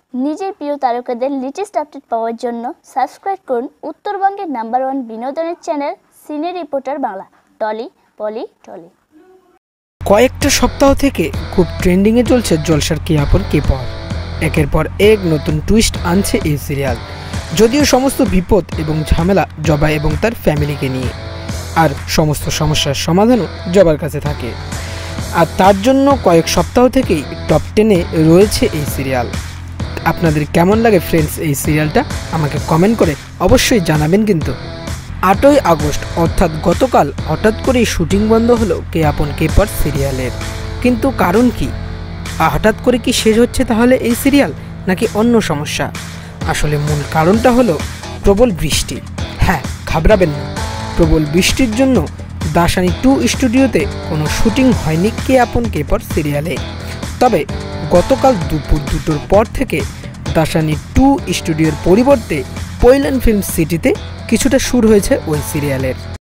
নিজের প্রিয় তারকাদের লেটেস্ট আপডেট পাওয়ার জন্য সাবস্ক্রাইব করুন উত্তরবঙ্গের #1 বিনোদনের চ্যানেল সিনে রিপোর্টার বাংলা। টলি পলি টলি। কয়েকটা সপ্তাহ থেকে খুব ট্রেন্ডিংয়ে চলছে জলসার কে আপন কে পর। একের পর এক নতুন টুইস্ট আনছে এই সিরিয়াল। যদিও সমস্ত বিপদ এবং ঝামেলা জবা এবং তার ফ্যামিলিকে নিয়ে, আর সমস্ত সমস্যার সমাধানও জবার কাছে থাকে। আর তার জন্য কয়েক সপ্তাহ থেকেই টপ 10-এ রয়েছে এই সিরিয়াল। আপনাদের কেমন লাগে ফ্রেন্ডস এই সিরিয়ালটা আমাকে কমেন্ট করে অবশ্যই জানাবেন। কিন্তু 8ই আগস্ট অর্থাৎ গতকাল হঠাৎ করেই শুটিং বন্ধ হলো কে আপন কে পর সিরিয়ালের। কিন্তু কারণ কি? হঠাৎ করে কি শেষ হচ্ছে তাহলে এই সিরিয়াল, নাকি অন্য সমস্যা? আসলে মূল কারণটা হলো প্রবল বৃষ্টি। হ্যাঁ, ঘাবড়াবেন না, প্রবল বৃষ্টির জন্য দাসানি 2 স্টুডিওতে কোনো শুটিং হয়নি কে আপন কে পর সিরিয়ালে। তবে গতকাল দুপুর 2টোর পর থেকে দাসানি 2 স্টুডিওর পরিবর্তে পৈলান ফিল্ম সিটিতে কিছুটা শুট হয়েছে ওই সিরিয়ালের।